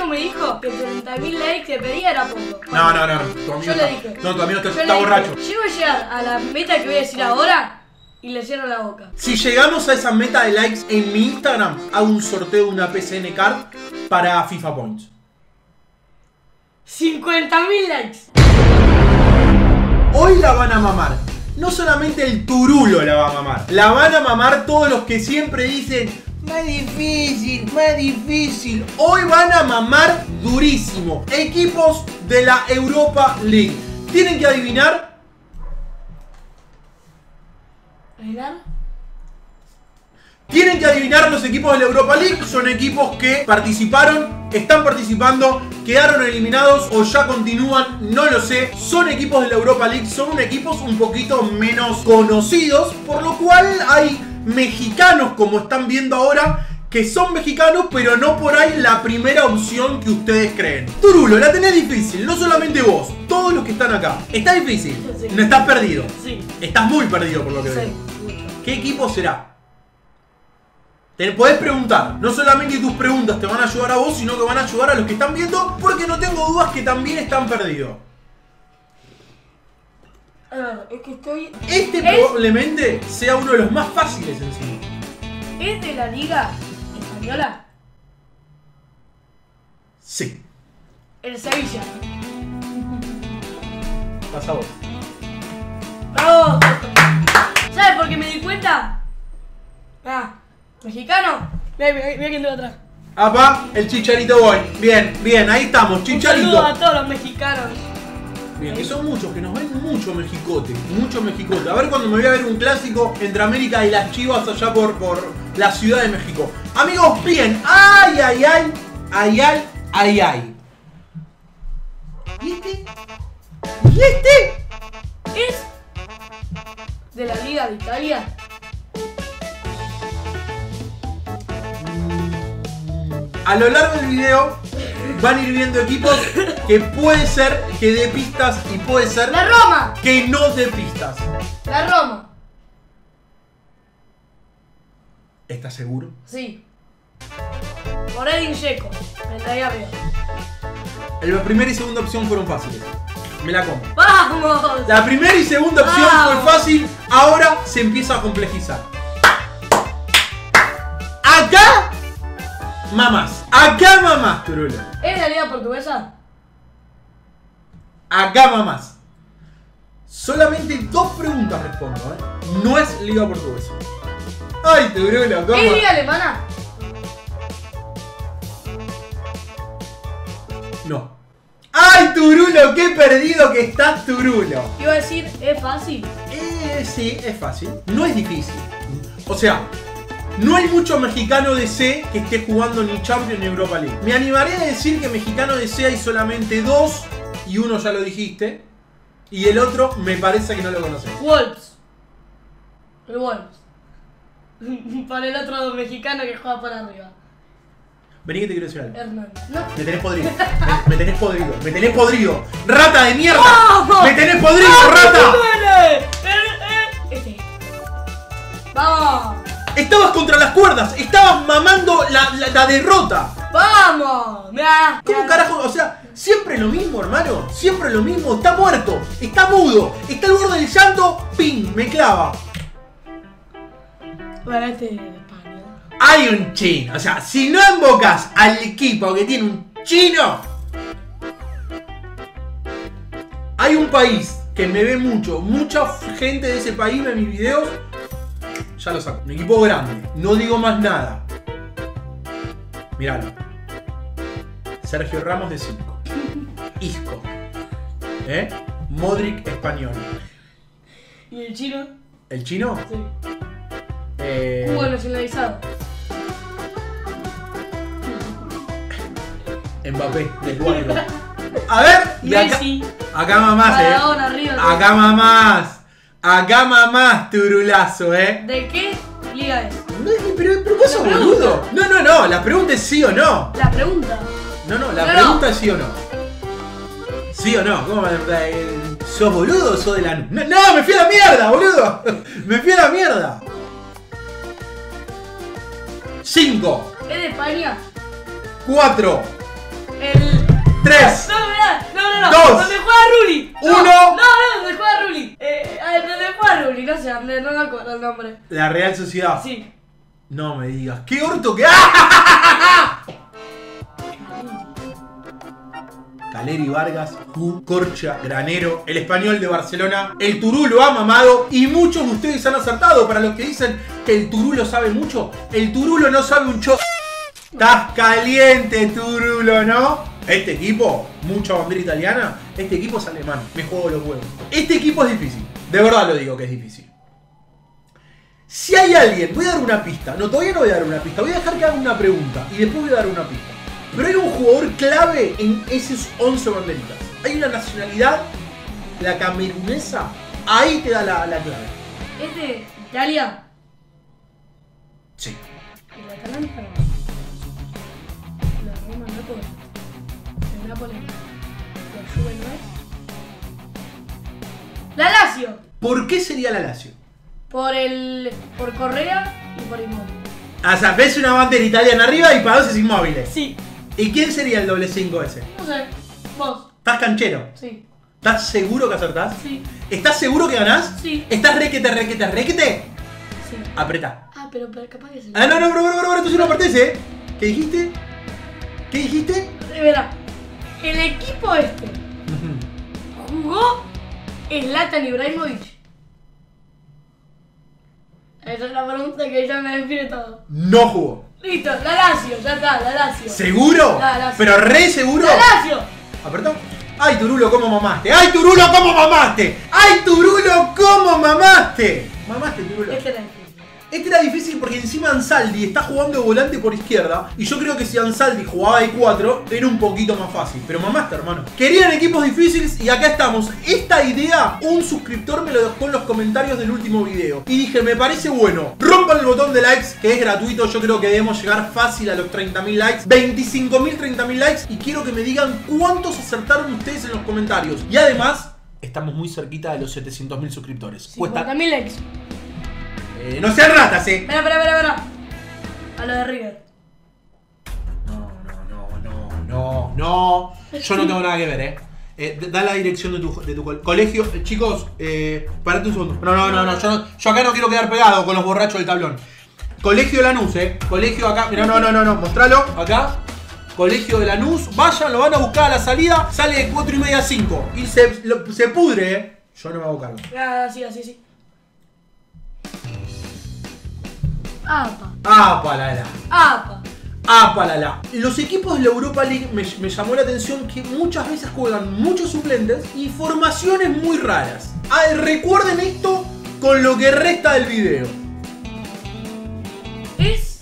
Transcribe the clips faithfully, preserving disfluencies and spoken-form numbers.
me dijo que treinta mil likes que pedía era poco. No, no, no, no. Tu amigo Yo está, le dije. No, tu amigo está, Yo está le borracho. dije, llego a llegar a la meta que voy a decir ahora y le cierro la boca. Si llegamos a esa meta de likes en mi Instagram, hago un sorteo de una P C N Card para FIFA Points. cincuenta mil likes. Hoy la van a mamar. No solamente el turulo la va a mamar. La van a mamar todos los que siempre dicen más difícil, más difícil. Hoy van a mamar durísimo. Equipos de la Europa League. Tienen que adivinar. ¿Adivinar? Tienen que adivinar los equipos de la Europa League. Son equipos que participaron, están participando, quedaron eliminados o ya continúan, no lo sé. Son equipos de la Europa League, son equipos un poquito menos conocidos, por lo cual hay mexicanos, como están viendo ahora, que son mexicanos, pero no por ahí la primera opción que ustedes creen. Turulo, la tenés difícil, no solamente vos, todos los que están acá. ¿Está difícil? Sí. No estás perdido. Sí. Estás muy perdido por lo que Sí. veo. ¿Qué equipo será? Te podés preguntar, no solamente tus preguntas te van a ayudar a vos, sino que van a ayudar a los que están viendo, porque no tengo dudas que también están perdidos. Ah, es que estoy... Este ¿Es? probablemente sea uno de los más fáciles en sí. ¿Es de la Liga Española? Sí. El Sevilla. Pasa vos. ¡Bravo! ¿Sabes por qué me di cuenta? Ah, mexicano. Mira, mira, mira quién tengo atrás. Apa, el Chicharito Boy. Bien, bien, ahí estamos, Un Chicharito. saludo a todos los mexicanos. Bien, que son muchos, que nos ven mucho mexicote, mucho mexicote. A ver cuando me voy a ver un clásico entre América y las Chivas allá por, por la Ciudad de México. Amigos, bien. Ay, ay, ay, ay, ay, ay, ay. ¿Y este? ¿Y este? ¿Es de la Liga de Italia? A lo largo del video van a ir viendo equipos que puede ser que dé pistas y puede ser ¡La Roma! que no dé pistas. ¡La Roma! ¿Estás seguro? Sí. Por Edin Dzeko. Está ahí arriba. La primera y segunda opción fueron fáciles. Me la como. ¡Vamos! La primera y segunda opción Vamos. fue fácil. Ahora se empieza a complejizar. Acá mamás. Acá mamás, Turulo. ¿Es de la Liga Portuguesa? Acá mamás. Solamente dos preguntas respondo, ¿eh? No es Liga Portuguesa. Ay, Turulo, ¿cómo? ¿Es Liga Alemana? No. ¡Ay, Turulo! ¡Qué perdido que estás, Turulo! Iba a decir, ¿es fácil? Eh, sí, es fácil. No es difícil. O sea, no hay mucho mexicano de C que esté jugando ni Champions ni Europa League. Me animaré a decir que mexicano de C hay solamente dos. Y uno ya lo dijiste. Y el otro me parece que no lo conoces. Wolves. El Wolves. Para el otro mexicano que juega para arriba. Vení que te quiero decir algo. Hernández. No. Me tenés podrido. Me, me tenés podrido. Me tenés podrido. ¡Rata de mierda! ¡Vamos! ¡Me tenés podrido, ¡Vamos, rata! que duele! Eh, eh, Este. ¡Vamos! Estabas contra las cuerdas. Estabas mamando la, la, la derrota. ¡Vamos! Mirá, ¿Cómo mirá. carajo? O sea, siempre lo mismo, hermano. Siempre lo mismo. Está muerto. Está mudo. Está al borde del llanto. ¡Ping! Me clava. Bueno, este es de España. Hay un chino. O sea, si no invocas al equipo que tiene un chino. Hay un país que me ve mucho. Mucha gente de ese país ve mis videos. Ya lo saco. Un equipo grande. No digo más nada. Míralo. Sergio Ramos de cinco. Isco. ¿Eh? Modric español. ¿Y el chino? ¿El chino? Sí. Eh... Cuba nacionalizado. Mbappé, del cuatro. A ver, y acá, Messi. acá mamás, eh. Maradona arriba. Acá mamás. Acá mamás, turulazo, eh. ¿De qué liga es? No, pero, pero vos sos La boludo. No, no, no. La pregunta es sí o no. La pregunta. No, no, la No, pregunta no. es sí o no. ¿Sí o no? ¿Cómo me- eh, ¿Sos boludo o sos de la... No, no, me fui a la mierda, boludo. Me fui a la mierda. Cinco. ¿Es de España? Cuatro. ¿Es tres, No, mirá, no, no, no. dos, Donde juega Rulli. No, uno. No, no, donde juega Rulli. Eh, a ver, donde juega Rulli, no sé, dónde, no me acuerdo el nombre. La Real Sociedad. Sí. No me digas. ¡Qué orto que... ¡Ah! Caleri Vargas, Ju, Corcha, Granero, el Español de Barcelona, el Turulo ha mamado y muchos de ustedes han acertado. Para los que dicen que el Turulo sabe mucho, el Turulo no sabe un cho... Estás caliente, Turulo, ¿no? Este equipo, mucha bandera italiana, este equipo es alemán, me juego los huevos. Este equipo es difícil, de verdad lo digo que es difícil. Si hay alguien, voy a dar una pista, no, todavía no voy a dar una pista, voy a dejar que haga una pregunta y después voy a dar una pista. Pero hay un jugador clave en esos once banderitas. Hay una nacionalidad, la camerunesa, ahí te da la, la clave. ¿Es de Italia? Sí. ¿Y la Atalanta no? La Roma Nápoles. El Nápoles. La Juve no es. La Lazio. ¿Por qué sería la Lazio? Por el. por Correa y por Inmóvil. O sea, ves una bandera italiana arriba y para dos es Inmóvil. Sí. ¿Y quién sería el doble cinco ese? No sé. Vos. ¿Estás canchero? Sí. ¿Estás seguro que acertás? Sí. ¿Estás seguro que ganás? Sí. ¿Estás requete, requete, requete? Sí. Apretá. Ah, pero, pero capaz que se. Ah, no, no, pero, pero, pero, esto sí no pertenece, ¿eh? ¿Qué dijiste? ¿Qué dijiste? Verá. El equipo este jugó Zlatan Ibrahimovic. Esa es la pregunta que ya me define todo. No jugó. Listo, la Lazio, ya está, la Lazio. ¿Seguro? La Lazio. ¿Pero re seguro? ¡La Lazio! ¿Apretó? ¡Ay, Turulo, cómo mamaste! ¡Ay, Turulo, cómo mamaste! ¡Ay, Turulo, cómo mamaste! Mamaste, Turulo. Este era difícil. Este era difícil porque encima Ansaldi está jugando de volante por izquierda. Y yo creo que si Ansaldi jugaba de cuatro era un poquito más fácil. Pero mamaste, hermano. Querían equipos difíciles y acá estamos. Esta idea, un suscriptor me lo dejó en los comentarios del último video. Y dije, me parece bueno. Rompan el botón de likes, que es gratuito. Yo creo que debemos llegar fácil a los treinta mil likes. veinticinco mil, treinta mil likes. Y quiero que me digan cuántos acertaron ustedes en los comentarios. Y además, estamos muy cerquita de los setecientos mil suscriptores. cincuenta mil likes. Eh, no sean ratas, eh. Espera, espera, espera, espera. A lo de River. No, no, no, no, no, no. Yo no tengo nada que ver, eh. eh da la dirección de tu, de tu co colegio. Eh, chicos, eh, parate un segundo. No, no, no, no. Yo, no. yo acá no quiero quedar pegado con los borrachos del tablón. Colegio de Lanús, eh. Colegio acá. Mira, no, no, no, no. Mostralo. Acá. Colegio de Lanús. Vayan, lo van a buscar a la salida. Sale de cuatro y media a cinco. Y se, lo, se pudre, eh. Yo no me hago cargo. Ah, sí, así, sí. Apa. Apa, la, la. Apa. Apa, la, la. Los equipos de la Europa League me, me llamó la atención que muchas veces juegan muchos suplentes y formaciones muy raras. Ah, recuerden esto con lo que resta del video. Es.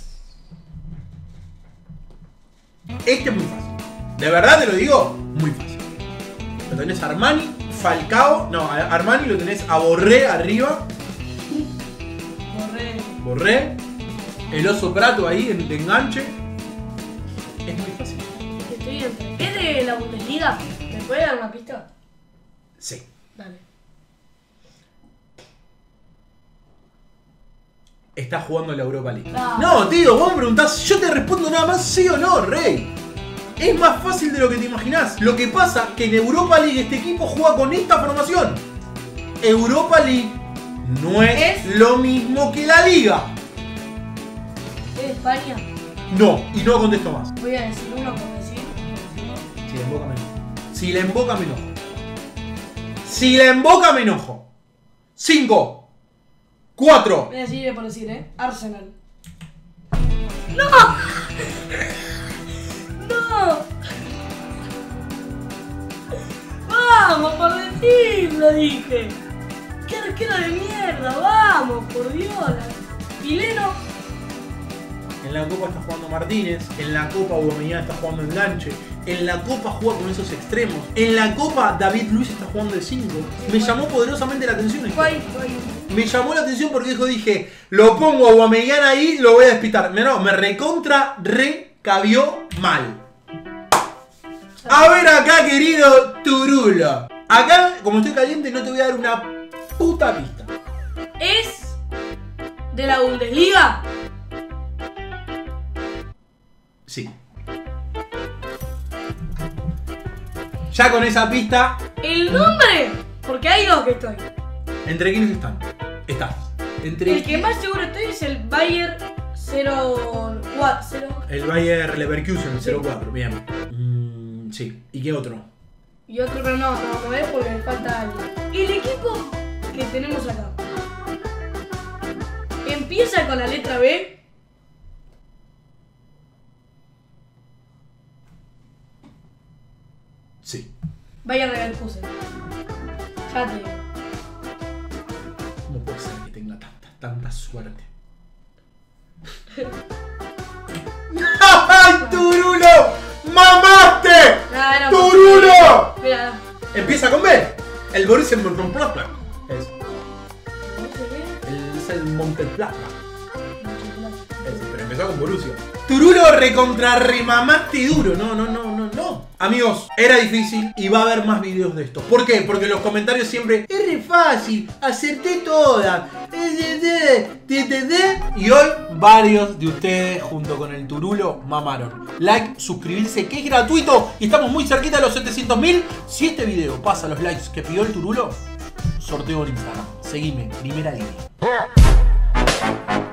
Este es muy fácil. De verdad te lo digo, muy fácil. Lo tenés a Armani, Falcao. No, a Armani lo tenés a Borré arriba. Borré. Borré. El Oso Prato ahí en, de enganche. Es muy fácil. Estoy entre. ¿Es de la Bundesliga? ¿Me puede dar una pista? Sí. Dale. Está jugando en la Europa League. Ah. No, tío, vos me preguntás, yo te respondo nada más sí o no, rey. Es más fácil de lo que te imaginás. Lo que pasa que en Europa League este equipo juega con esta formación. Europa League no es, ¿Es? lo mismo que la Liga. ¿Es de España? No, y no contesto más. Voy a decir uno por decir. Si la emboca me enojo. Si la emboca me enojo. Si la emboca me enojo. Cinco. Cuatro. Voy a decir por decir, ¿eh? Arsenal. ¡No! ¡No! ¡Vamos, por decirlo, dije! ¡Qué arquero de mierda! ¡Vamos, por Dios! Pileno. En la Copa está jugando Martínez. En la Copa Aubameyang está jugando enganche. En la Copa juega con esos extremos. En la Copa David Luiz está jugando de cinco. Me llamó poderosamente la atención esto. Guay, guay. Me llamó la atención porque dijo, dije, lo pongo a Aubameyang ahí, lo voy a despistar. No, me recontra recabió mal. A ver acá, querido Turulo. Acá, como estoy caliente, no te voy a dar una puta pista. ¿Es de la Bundesliga? Sí. Ya con esa pista. El nombre, porque hay dos que estoy. ¿Entre quiénes están? Estás. Entre El que más seguro estoy es el Bayer cero cuatro. El Bayer Leverkusen Sí. cero cuatro, bien. Mm, sí. ¿Y qué otro? Y otro, pero no, no, no es porque me falta alguien. El equipo que tenemos acá empieza con la letra B. Sí. Bayer Leverkusen. Ya te digo. ¿Cómo puede ser que tenga tanta, tanta suerte? ¡Ay, Turulo! ¡Mamaste! Nah, era ¡Turulo! Mira, Empieza con B. El Borussia Mönchengladbach. Es. El, es el Mönchengladbach. Ese, pero empezó con Borussia. Turulo recontra remamaste duro. No, no, no, no, no. Amigos, era difícil y va a haber más videos de esto. ¿Por qué? Porque en los comentarios siempre es re fácil, acerté toda. Y hoy varios de ustedes junto con el Turulo mamaron. Like, suscribirse que es gratuito y estamos muy cerquita de los setecientos mil. Si este video pasa los likes que pidió el Turulo, sorteo en Instagram. Seguime, primera línea.